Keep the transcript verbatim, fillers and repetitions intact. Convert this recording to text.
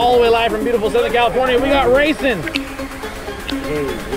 all the way live from beautiful Southern California. We got racing. Hey.